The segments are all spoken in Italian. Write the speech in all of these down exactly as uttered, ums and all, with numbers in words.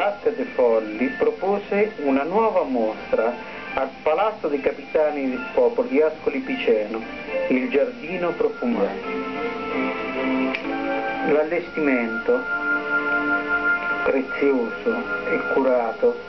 Latte dei Folli propose una nuova mostra al Palazzo dei Capitani del Popolo di Ascoli Piceno, il Giardino Profumato. L'allestimento, prezioso e curato,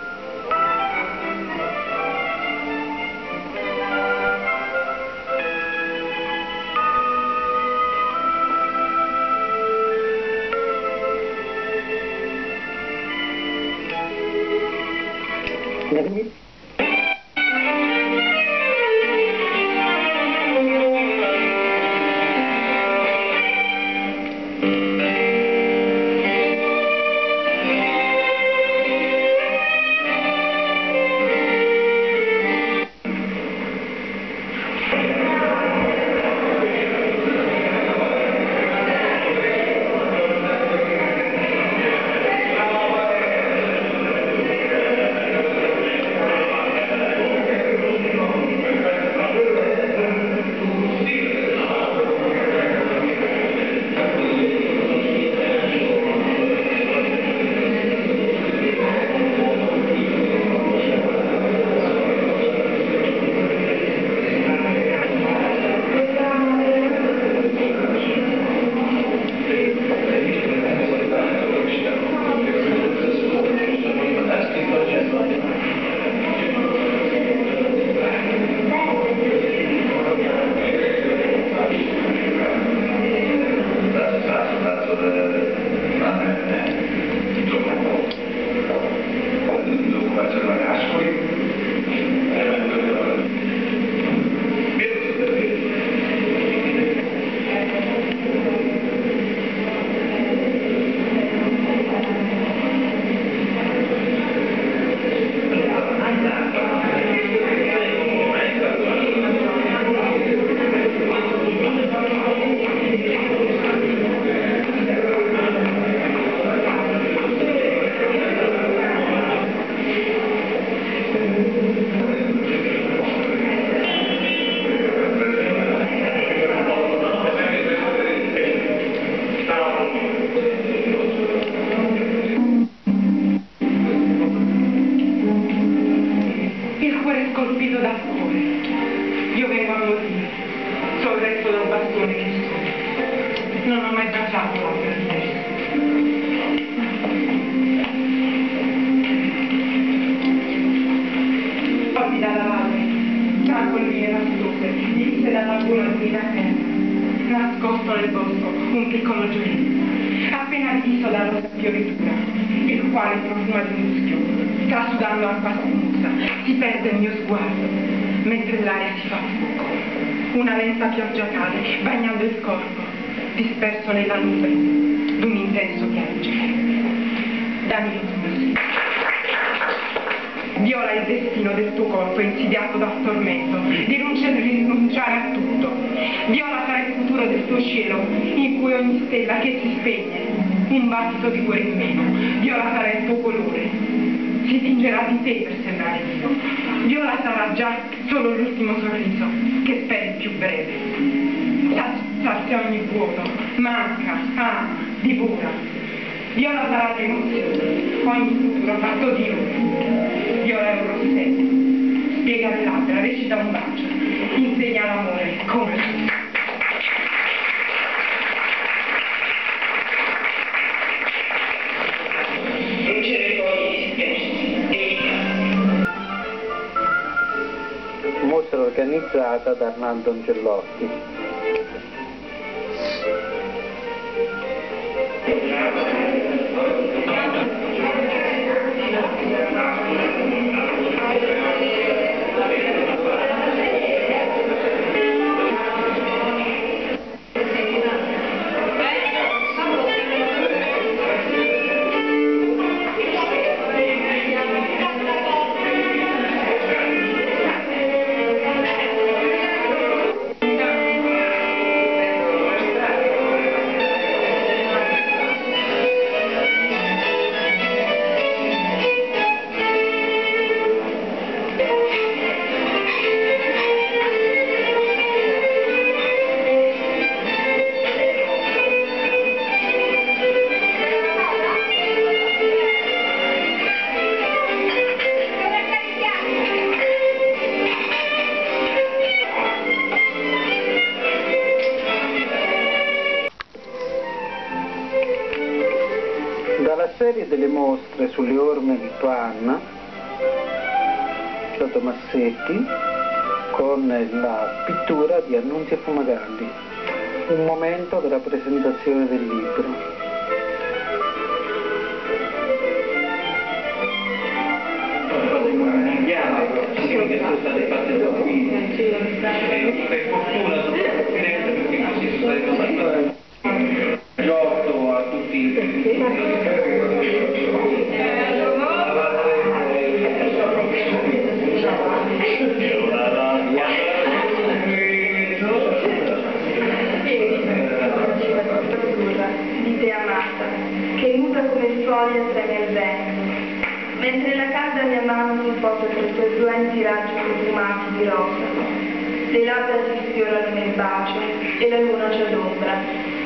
nascosto nel bosco un piccolo gioiello, appena visto dalla rosa fioritura, il quale profuma di muschio, trasudando acqua smussa, si perde il mio sguardo, mentre l'aria si fa fuoco. Una lenta pioggia cade, bagnando il corpo, disperso nella nube d'un intenso piangere. Dammi l'ultimo. Viola il destino del tuo corpo insidiato dal tormento, di rinunciare a tutto. Viola sarà il futuro del tuo cielo, in cui ogni stella che si spegne, un battito di cuore in meno. Viola sarà il tuo colore, si tingerà di te per sembrare vivo. Viola sarà già solo l'ultimo sorriso, che spera il più breve. Sazia ogni vuoto, manca, ama, divora. Viola sarà l'emozione, ogni futuro fatto di noi. Viola è un rossetto, spiega le labbra, recita un bacio, insegna l'amore come mostra organizzata da Arnaldo Angellotti. serie delle mostre sulle orme di Panna, Giotto Massetti, con la pittura di Annunzia Fumagalli, un momento della presentazione del libro. Che sono state fatte da qui e per fortuna sono state dirette perché così sono state fatte giotto a tutti di te amata, che muta come foglia treme il vento. Mentre la calda mia mano si posa tra i tuoi fluenti raggi profumati di rosa, le labbra si sfiorano nel bacio e la luna ci adombra.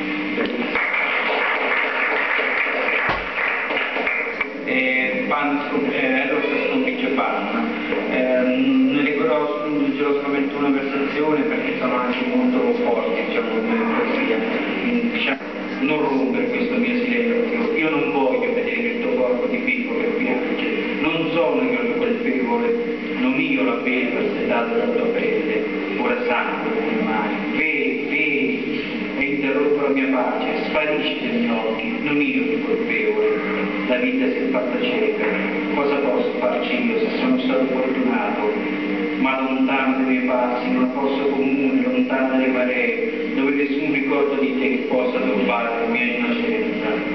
e Panna eh, Rossa sconfigge Panna. Eh, ne leggerò, leggerò solamente una versazione perché sono anche molto forti, diciamo, come poesia. Diciamo, non rompere questo mio silenzio, io non voglio vedere il tuo corpo di picco che piange, non sono io il colpevole, non io la belva sedata dalla tua pelle, ora sangue nelle mani, vedi, vedi, e interrompo la mia pace, sparisci dai miei occhi, non io il colpevole, la vita si è fatta cieca, cosa posso farci io se sono stato fortunato, ma lontano dai miei passi, in un posto comune, lontano dalle maree, dove nessun ricordo di te possa turbare la mia innocenza.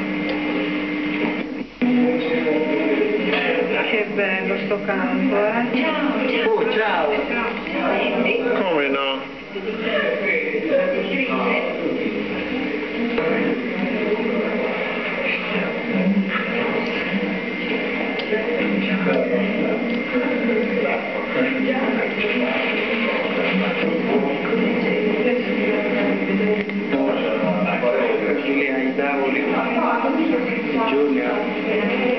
Che bello sto canto, eh? Ciao, Oh, ciao! Come no? Chi le hai tavoli? Giorni